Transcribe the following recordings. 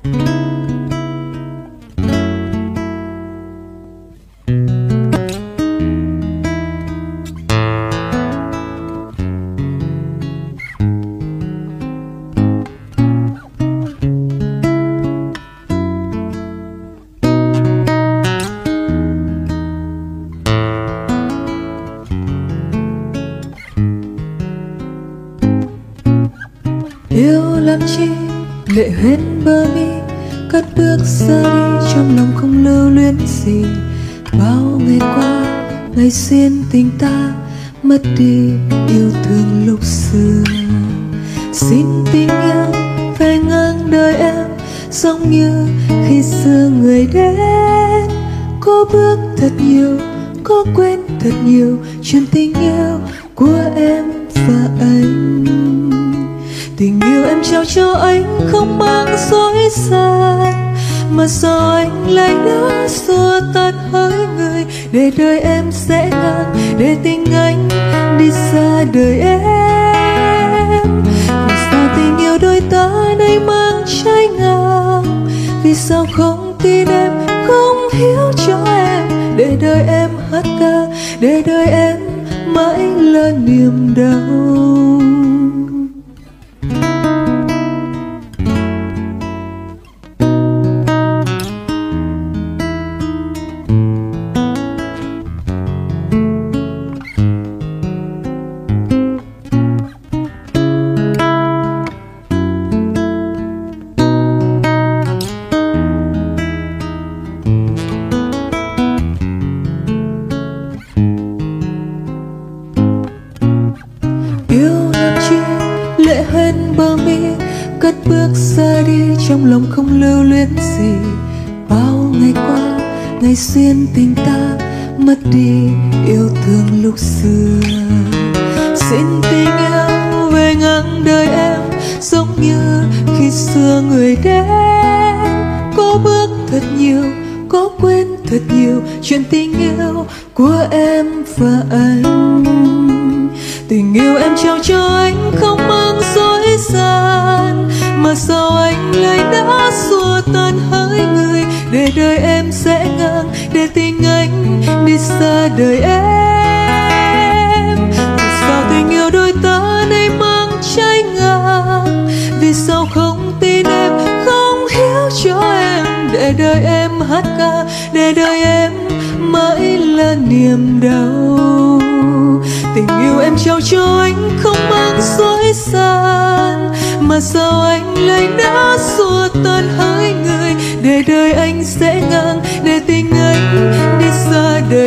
Yêu làm chi lệ hết bờ mi, cất bước ra đi trong lòng không lưu luyến gì. Bao ngày qua ngày xuyên tình ta mất đi yêu thương lúc xưa. Xin tình yêu về ngang đời em, giống như khi xưa người đến. Có bước thật nhiều, có quên thật nhiều chuyện tình yêu của em và anh. Tình yêu em trao cho anh không mang dối gian, mà sao anh lại đã xua tan hỡi người. Để đời em sẽ ngang, để tình anh đi xa đời em. Vì sao tình yêu đôi ta nay mang trái ngang? Vì sao không tin em, không hiểu cho em? Để đời em hát ca, để đời em mãi là niềm đau. Lệ hết bờ mi, cất bước ra đi trong lòng không lưu luyến gì. Bao ngày qua ngày xuyên tình ta mất đi yêu thương lúc xưa. Xin tình yêu về ngang đời em, giống như khi xưa người đến. Có bước thật nhiều, có quên thật nhiều chuyện tình yêu của em và anh. Tình yêu em trao cho anh không mang dối gian, mà sao anh lại đã xua tan hỡi người. Để đời em sẽ ngang, để tình anh đi xa đời em. Vì sao tình yêu đôi ta nay mang trái ngang? Vì sao không tin em, không hiểu cho em? Để đời em hát ca, để đời em mãi là niềm đau. Tình yêu em trao cho anh không mang dối gian, mà sao anh lại đã xua tan hỡi người. Để đời anh sẽ ngang, để tình anh đi xa đời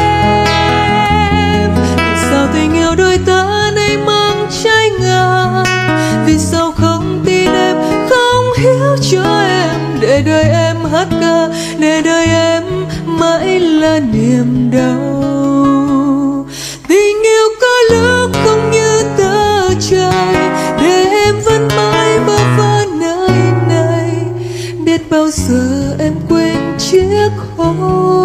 em. Vì sao tình yêu đôi ta nay mang trái ngang? Vì sao không tin em, không hiểu cho em? Để đời em hát ca, để đời em mãi là niềm đau. Tình yêu có lúc không như tờ trời, để em vẫn mãi bơ vơ nơi này. Biết bao giờ em quên chiếc hôn.